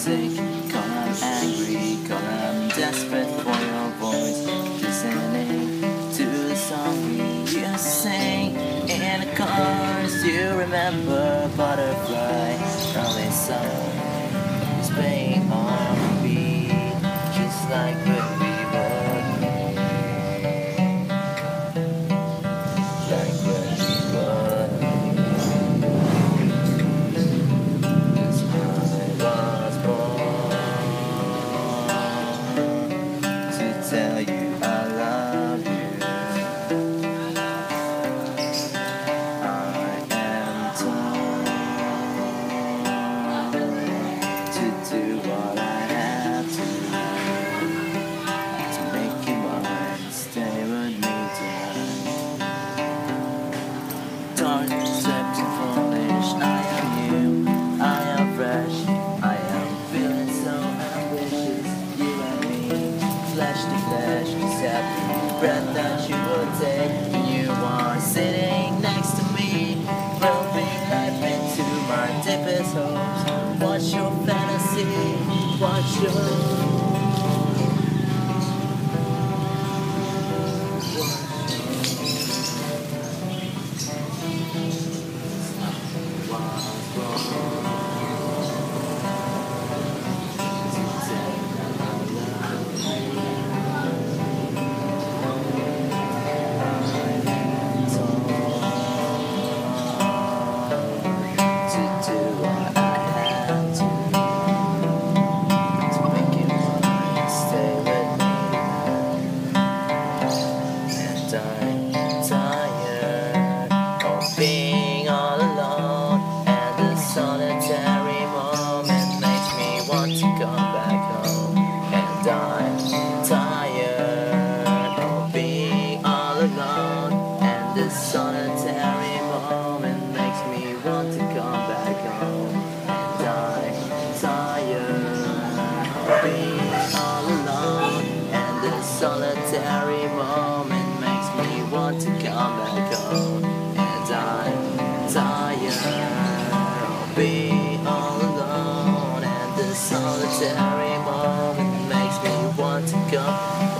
sick, 'cause I'm angry, 'cause I'm desperate for your voice. Listening to the song we used to sing in the cars. You remember Butterfly, early song is playing on beat, just like when we were, like when we were. 'Cause I was born to tell you I love you. I am torn to do what I have to make you mine. Stay with me tonight. Dark steps and foolish. I am you. I am fresh. I am feeling so ambitious. You and me, flesh to flesh. Just every breath that you will take. You are sitting next to me, building life into my deepest hopes. What's your fantasy? What's your being all alone, and the solitary moment makes me want to come back home. And I'm tired of being all alone, and the solitary moment makes me want to come back home. And I'm tired of being all alone, and the solitary moment makes me want to come back home. I'm tired of being all alone, and the solitary moment makes me want to come